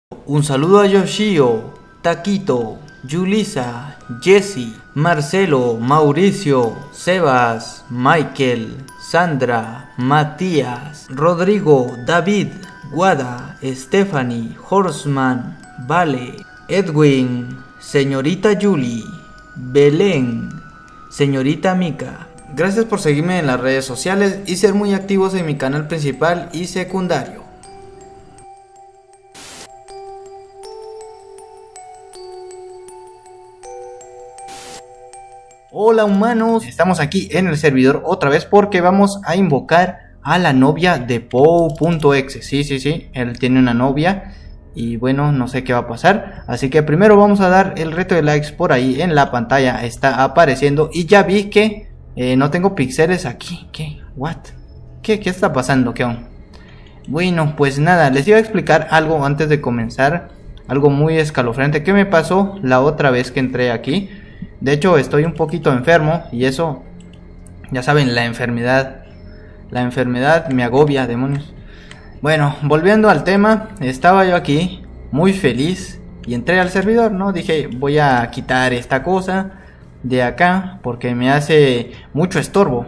Un saludo a Yoshio, Taquito, Yulisa, Jesse, Marcelo, Mauricio, Sebas, Michael, Sandra, Matías, Rodrigo, David, Guada, Stephanie, Horseman, Vale, Edwin, Señorita Julie, Belén, Señorita Mika. Gracias por seguirme en las redes sociales y ser muy activos en mi canal principal y secundario. Hola humanos, estamos aquí en el servidor otra vez porque vamos a invocar a la novia de Pou.exe. Sí, él tiene una novia y bueno, no sé qué va a pasar. Así que primero vamos a dar el reto de likes por ahí en la pantalla, está apareciendo. Y ya vi que no tengo píxeles aquí. ¿Qué? ¿What? ¿Qué está pasando? ¿Qué on? Bueno, pues nada, les iba a explicar algo antes de comenzar. Algo muy escalofriante que me pasó la otra vez que entré aquí. De hecho estoy un poquito enfermo y eso, ya saben, la enfermedad me agobia, demonios. Bueno, volviendo al tema, estaba yo aquí muy feliz y entré al servidor, ¿no? Dije, voy a quitar esta cosa de acá porque me hace mucho estorbo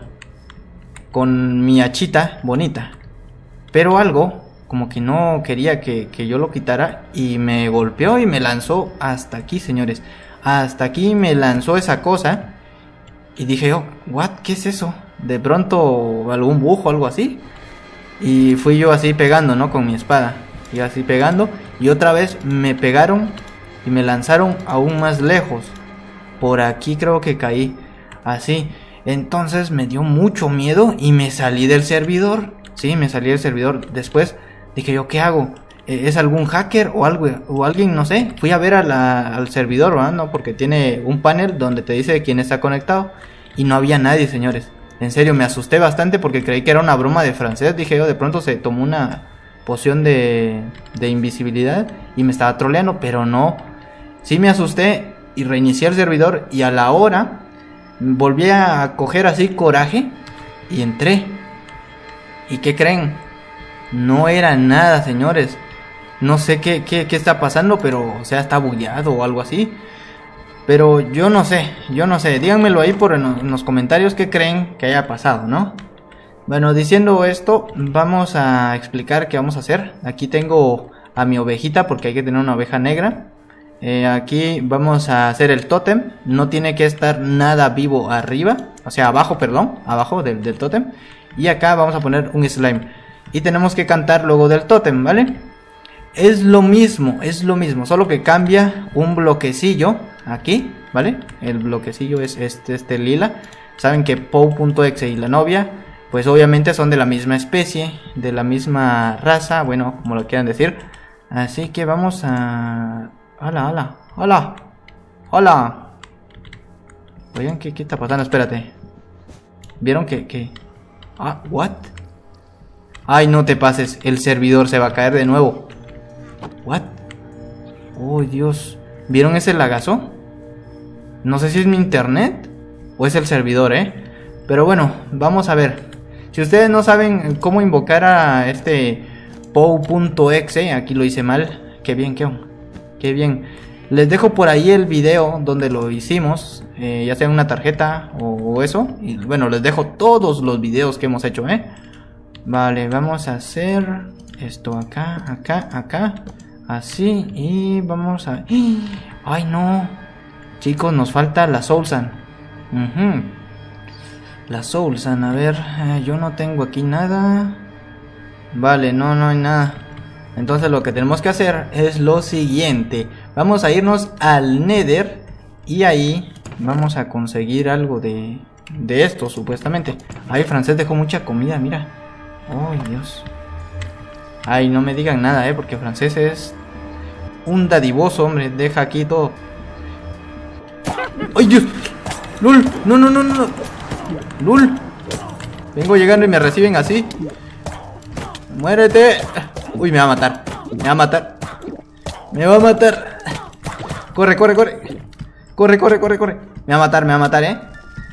con mi hachita bonita. Pero algo como que no quería que yo lo quitara y me golpeó y me lanzó hasta aquí, señores. Hasta aquí me lanzó esa cosa y dije yo, ¿what? ¿Qué es eso? De pronto algún bug o algo así. Y fui yo así pegando, ¿no? Con mi espada. Y así pegando. Y otra vez me pegaron y me lanzaron aún más lejos. Por aquí creo que caí. Así. Entonces me dio mucho miedo y me salí del servidor. Sí, me salí del servidor. Después dije yo, ¿qué hago? ¿Es algún hacker o algo o alguien? No sé. Fui a ver al servidor, ¿verdad? No, porque tiene un panel donde te dice quién está conectado. Y no había nadie, señores. En serio, me asusté bastante porque creí que era una broma de francés. Dije yo, de pronto se tomó una poción de invisibilidad y me estaba troleando, pero no. Sí me asusté y reinicié el servidor y a la hora volví a coger así coraje y entré. ¿Y qué creen? No era nada, señores. No sé qué está pasando, pero o sea, está bugueado o algo así. Pero yo no sé, díganmelo ahí en los comentarios qué creen que haya pasado, ¿no? Bueno, diciendo esto, vamos a explicar qué vamos a hacer. Aquí tengo a mi ovejita porque hay que tener una oveja negra. Aquí vamos a hacer el tótem, no tiene que estar nada vivo arriba, o sea abajo, perdón, abajo del tótem. Y acá vamos a poner un slime. Y tenemos que cantar luego del tótem, ¿vale? Es lo mismo, solo que cambia un bloquecillo aquí, ¿vale? El bloquecillo es este lila. Saben que Pou.exe y la novia, pues obviamente son de la misma especie, de la misma raza, bueno, como lo quieran decir. Así que vamos a... Hola. Oigan, ¿qué está pasando? Espérate. ¿Vieron que... Ah, ¿what? Ay, no te pases, el servidor se va a caer de nuevo. ¿What? Oh, Dios. ¿Vieron ese lagazo? No sé si es mi internet o es el servidor, pero bueno, vamos a ver. Si ustedes no saben cómo invocar a este Pou.exe, aquí lo hice mal. Qué bien, qué bien. Les dejo por ahí el video donde lo hicimos, ya sea en una tarjeta o eso. Y bueno, les dejo todos los videos que hemos hecho, Vale, vamos a hacer esto acá, así, y vamos a... ¡Ay, no! Chicos, nos falta la Soul Sand. La Soul Sand, a ver, yo no tengo aquí nada. Vale, no hay nada. Entonces lo que tenemos que hacer es lo siguiente. Vamos a irnos al Nether y ahí vamos a conseguir algo de esto, supuestamente. Ay, francés dejó mucha comida, mira. Oh, Dios. Ay, no me digan nada, porque francés es un dadivoso, hombre. Deja aquí todo. ¡Ay, Dios! ¡Lul! ¡No! ¡Lul! Vengo llegando y me reciben así. ¡Muérete! Uy, me va a matar. Me va a matar. Corre. Me va a matar,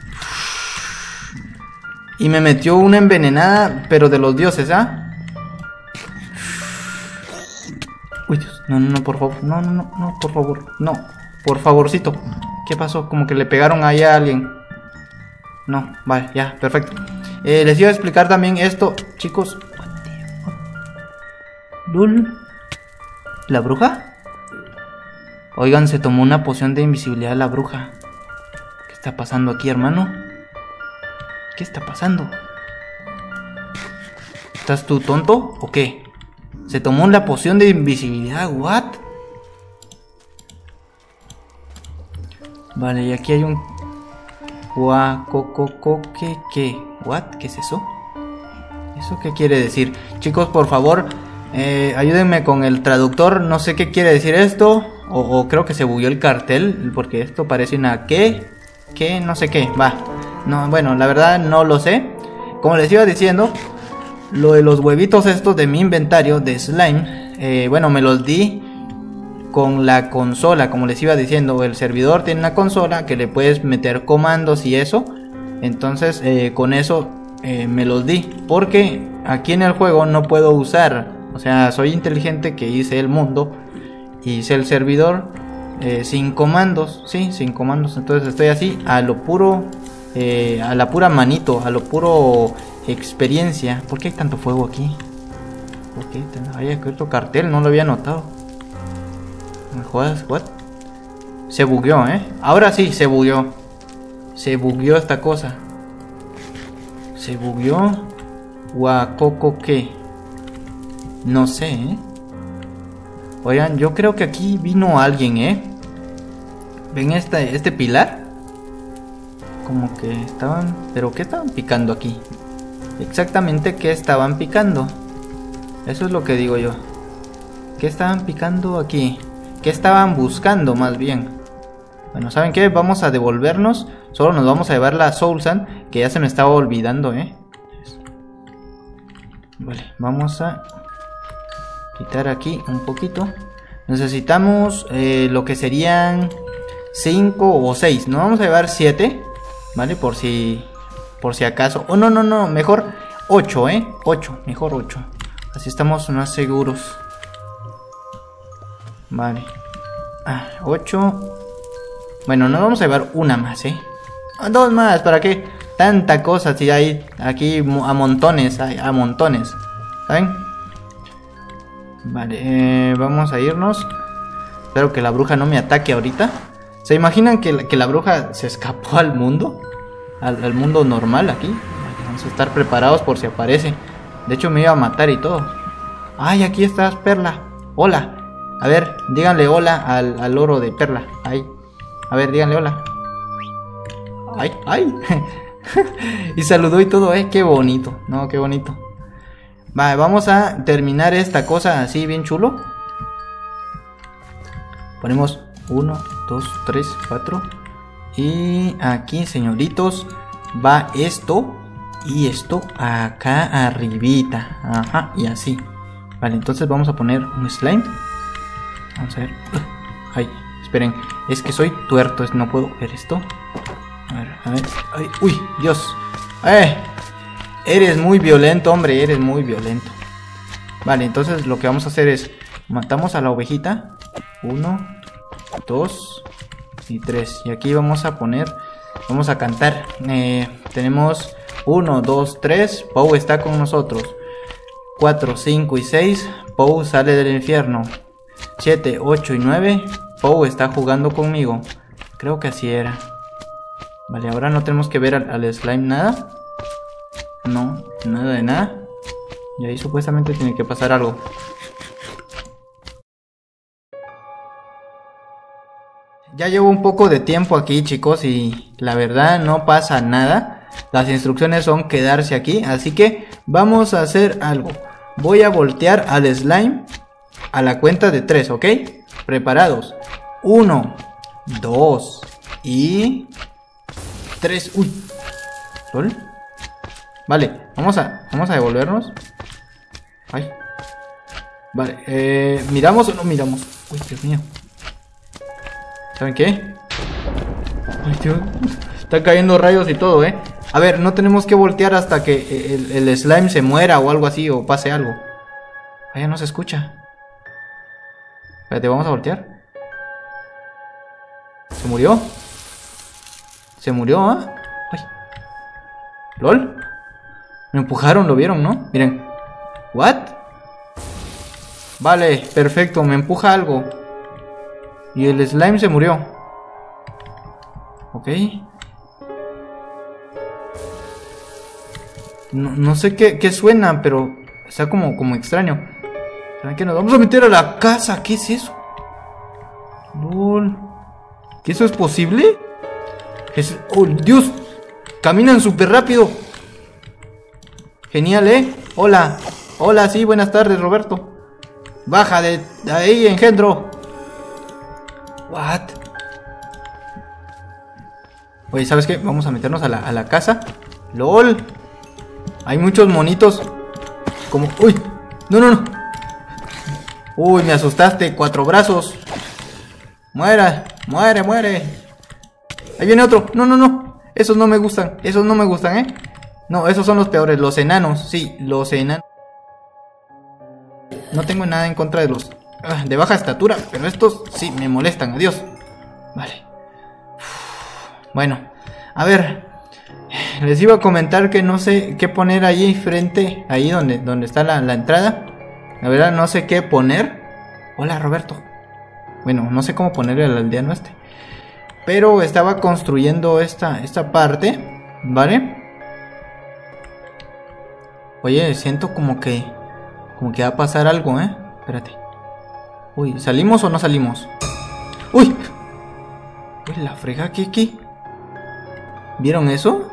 Y me metió una envenenada, pero de los dioses, ¿ah? Uy, Dios. No, no, no, por favor. No, no, no, no, por favor. No, por favorcito. ¿Qué pasó? Como que le pegaron ahí a alguien. No, vale, ya, perfecto. Les iba a explicar también esto, chicos. Lul. ¿La bruja? Oigan, se tomó una poción de invisibilidad la bruja. ¿Qué está pasando aquí, hermano? ¿Qué está pasando? ¿Estás tú tonto o qué? Se tomó la poción de invisibilidad, ¿what? Vale, y aquí hay un... ¿Qué? ¿What? ¿Qué es eso? ¿Eso qué quiere decir? Chicos, por favor, ayúdenme con el traductor. No sé qué quiere decir esto. O creo que se bugueó el cartel, porque esto parece una ¿qué? No sé qué, va. No, bueno, la verdad no lo sé. Como les iba diciendo, lo de los huevitos estos de mi inventario de slime, bueno, me los di con la consola. Como les iba diciendo, el servidor tiene una consola que le puedes meter comandos y eso. Entonces con eso me los di, porque aquí en el juego no puedo usar, o sea, soy inteligente que hice el mundo, hice el servidor sin comandos, sí, sin comandos. Entonces estoy así a lo puro, a la pura manito, a lo puro experiencia. ¿Por qué hay tanto fuego aquí? ¿Por qué hay escrito cartel? No lo había notado. ¿Me jodas? ¿What? Se bugueó, ahora sí, se bugueó. Se bugueó esta cosa. Se bugueó. Guacoco, ¿qué? No sé, Oigan, yo creo que aquí vino alguien, ¿Ven este pilar? Como que estaban... ¿Pero qué estaban picando aquí? Exactamente, ¿qué estaban picando? Eso es lo que digo yo. ¿Qué estaban picando aquí? ¿Qué estaban buscando más bien? Bueno, ¿saben qué? Vamos a devolvernos. Solo nos vamos a llevar la Soul Sand, que ya se me estaba olvidando, Vale, vamos a quitar aquí un poquito. Necesitamos lo que serían 5 o 6. Nos vamos a llevar 7, ¿vale? Por si acaso. Oh, no, no, no, mejor 8, 8, mejor 8. Así estamos más seguros. Vale. 8. Bueno, nos vamos a llevar una más, 2 más, ¿para qué? Tanta cosa, si hay aquí a montones, a montones. ¿Saben? Vale, vamos a irnos. Espero que la bruja no me ataque ahorita. ¿Se imaginan que la bruja se escapó al mundo? Al mundo normal aquí. Vamos a estar preparados por si aparece. De hecho me iba a matar y todo. Ay, aquí estás, Perla. Hola. A ver, díganle hola al oro de Perla. Ahí. A ver, díganle hola. Ay, ay. Y saludó y todo, qué bonito. No, qué bonito. Vale, vamos a terminar esta cosa así bien chulo. Ponemos 1, 2, 3, 4. Y aquí, señoritos, va esto y esto acá arribita. Ajá, y así. Vale, entonces vamos a poner un slime. Vamos a ver. Ay, esperen. Es que soy tuerto, no puedo ver esto. A ver, a ver. Ay, uy, Dios. Eres muy violento, hombre, eres muy violento. Vale, entonces lo que vamos a hacer es... matamos a la ovejita. 1, 2 y 3. Y aquí vamos a poner... vamos a cantar. Tenemos 1, 2, 3. Pou está con nosotros. 4, 5 y 6. Pou sale del infierno. 7, 8 y 9. Pou está jugando conmigo. Creo que así era. Vale, ahora no tenemos que ver al slime nada. No, nada de nada. Y ahí supuestamente tiene que pasar algo. Ya llevo un poco de tiempo aquí, chicos, y la verdad no pasa nada. Las instrucciones son quedarse aquí, así que vamos a hacer algo. Voy a voltear al slime a la cuenta de 3, ¿ok? Preparados. 1, 2 y 3. Uy. ¿Sol? Vale, vamos a devolvernos. Ay. Vale, ¿miramos o no miramos? Uy, Dios mío. ¿Saben qué? Ay, Dios. Están cayendo rayos y todo, A ver, no tenemos que voltear hasta que el slime se muera o algo así, o pase algo. Ah, ya no se escucha. Espérate, vamos a voltear. ¿Se murió? ¿Se murió, ah? Ay. ¿Lol? Me empujaron, lo vieron, ¿no? Miren. ¿What? Vale, perfecto, me empuja algo. Y el slime se murió. Ok. No sé qué suena, pero está como extraño. ¿Saben qué? Nos vamos a meter a la casa. ¿Qué es eso? LOL. ¿Que eso es posible? ¡Oh, Dios! Caminan súper rápido. Genial, ¿eh? Hola. Hola, sí, buenas tardes, Roberto. Baja de ahí, engendro. What? Oye, ¿sabes qué? Vamos a meternos a la casa. LOL. Hay muchos monitos. Como... ¡Uy! No. Uy, me asustaste. 4 brazos. Muere. Ahí viene otro. No. Esos no me gustan. ¿Eh? No, esos son los peores. Los enanos. Sí, los enanos. No tengo nada en contra de los de baja estatura, pero estos sí me molestan. Adiós. Vale. Bueno, a ver. Les iba a comentar que no sé qué poner ahí frente. Ahí donde está la entrada. La verdad no sé qué poner. Hola, Roberto. Bueno, no sé cómo ponerle al aldeano este. Pero estaba construyendo esta parte. ¿Vale? Oye, siento como que va a pasar algo, ¿eh? Espérate. Uy, ¿salimos o no salimos? ¡Uy! Uy, la frega, ¿qué? ¿Vieron eso?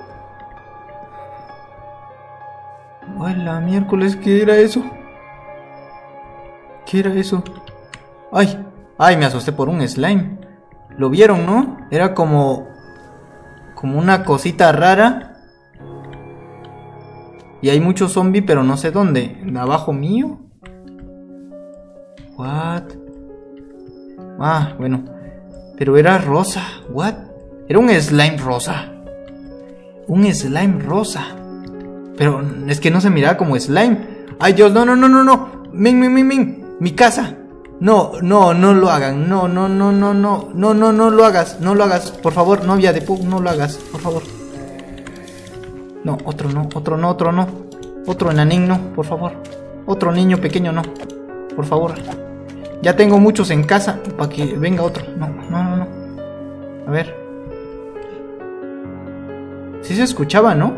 Uy, la miércoles, ¿qué era eso? ¿Qué era eso? ¡Ay, me asusté por un slime! ¿Lo vieron, no? Era como una cosita rara. Y hay muchos zombies, pero no sé dónde. ¿Abajo mío? What? Ah, bueno. Pero era rosa. What? Era un slime rosa. Un slime rosa. Pero es que no se miraba como slime. Ay, Dios, no. Min. Mi casa. No lo hagan. No lo hagas. No lo hagas. Por favor, novia de Pug, no lo hagas. Por favor. No, otro no. Otro enanín no, por favor. Otro niño pequeño no. Por favor. Ya tengo muchos en casa para que venga otro. No. A ver. Sí se escuchaba, ¿no?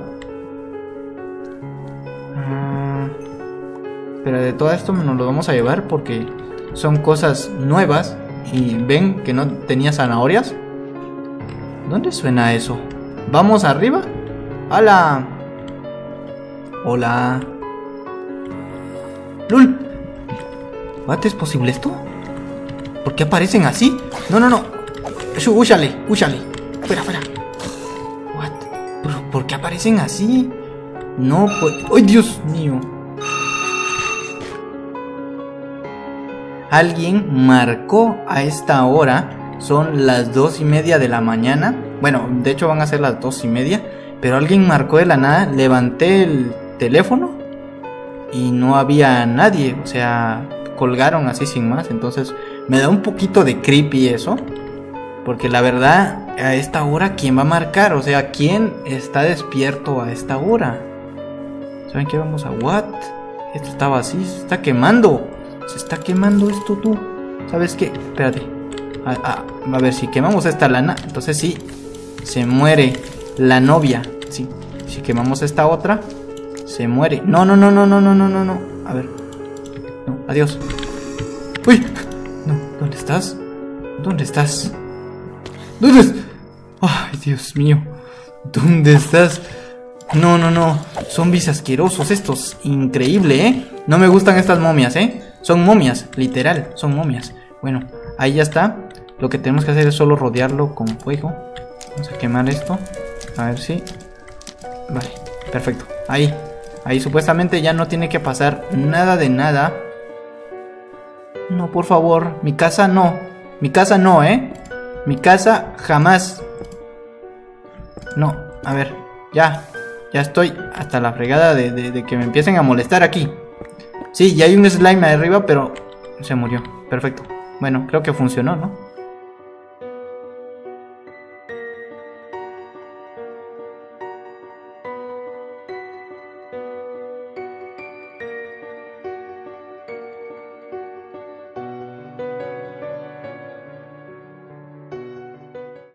Pero de todo esto nos lo vamos a llevar porque son cosas nuevas. Y ven que no tenía zanahorias. ¿Dónde suena eso? ¿Vamos arriba? ¡Hala! Hola. ¡Lul! ¿What? ¿Es posible esto? ¿Por qué aparecen así? No. Úchale. Fuera. ¿What? ¿Por qué aparecen así? No, pues... ¡Ay, Dios mío! Alguien marcó a esta hora. Son las 2:30 de la mañana. Bueno, de hecho van a ser las 2:30. Pero alguien marcó de la nada. Levanté el teléfono y no había nadie. O sea, colgaron así sin más. Entonces me da un poquito de creepy eso. Porque la verdad, a esta hora, ¿quién va a marcar? O sea, ¿quién está despierto a esta hora? ¿Saben qué? Vamos a... ¿What? Esto estaba así, se está quemando. Se está quemando esto, tú. ¿Sabes qué? Espérate. A ver, si quemamos esta lana, entonces sí, se muere la novia. Sí, si quemamos esta otra, se muere. No. A ver. No, adiós. ¡Uy! No, ¿dónde estás? ¿Dónde estás? ¡Ay, Dios mío! ¿Dónde estás? No. Zombies asquerosos estos. Increíble, ¿eh? No me gustan estas momias, ¿eh? Son momias, literal, son momias. Bueno, ahí ya está. Lo que tenemos que hacer es solo rodearlo con fuego. Vamos a quemar esto. A ver si... Vale, perfecto. Ahí supuestamente ya no tiene que pasar nada de nada. No, por favor, mi casa no. Mi casa no, ¿eh? Mi casa jamás. No, a ver, ya estoy hasta la fregada de que me empiecen a molestar aquí. Sí, ya hay un slime ahí arriba, pero se murió. Perfecto. Bueno, creo que funcionó, ¿no?